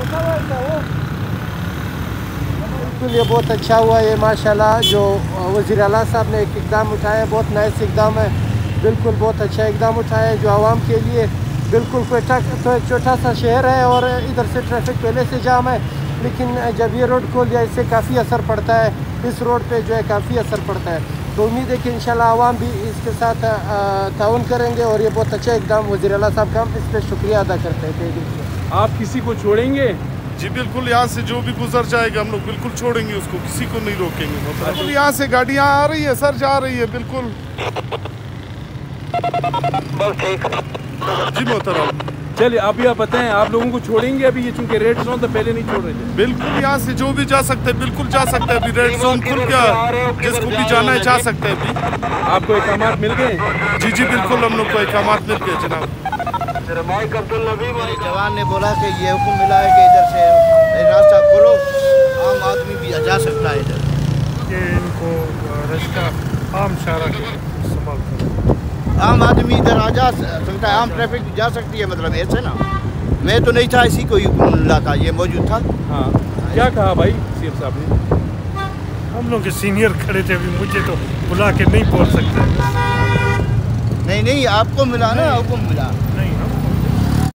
बिल्कुल ये बहुत अच्छा हुआ ये माशाल्लाह जो वज़ीर आला साहब ने एक इक़दाम उठाया, बहुत नाइस इक़दाम है, बिल्कुल बहुत अच्छा इक़दाम उठाया है जो आवाम के लिए। बिल्कुल क्वेटा तो एक छोटा सा शहर है और इधर से ट्रैफिक पहले से जाम है, लेकिन जब ये रोड खोल दिया इससे काफ़ी असर पड़ता है, इस रोड पे जो है काफ़ी असर पड़ता है। तो उम्मीद है कि इंशाल्लाह आवाम भी इसके साथ ताउन करेंगे और ये बहुत अच्छा इक़दाम वज़ीर आला साहब का हम इस पर शुक्रिया अदा करते हैं तहे दिल से। आप किसी को छोड़ेंगे? जी बिल्कुल, यहाँ से जो भी गुजर जाएगा हम लोग बिल्कुल छोड़ेंगे उसको, किसी को नहीं रोकेंगे। बिल्कुल यहाँ से गाड़ियाँ आ रही है सर, जा रही है बिल्कुल। जी मोहतरम। चलिए आप बताएं, आप लोगों को छोड़ेंगे अभी ये, चूंकि रेड जोन तो पहले नहीं छोड़ रहे थे? बिल्कुल यहाँ से जो भी जा सकते हैं बिल्कुल जा सकते हैं, अभी रेड जोन खुल गया, जिसको भी जाना है जा सकते हैं अभी। आपको इकामात मिल गए? जी जी बिल्कुल, हम लोग को इकामात मिल गए जनाब। जवान ने बोला कि ये हुक्म मिला है कि इधर से रास्ता खोलो, आम आदमी भी जा सकता है इधर, कि इनको रास्ता आम सारा इस्तेमाल करो, आम आदमी इधर आ जा सकता है, आम ट्रैफिक जा सकती है, मतलब ऐसे ना। मैं तो नहीं था, इसी को हुक्म मिला था, ये मौजूद था। हाँ, क्या कहा भाई सीएम साहब ने? हम लोग के सीनियर खड़े थे, अभी मुझे तो बुला के नहीं बोल सकते। नहीं आपको मिला ना, हुक्म मिला।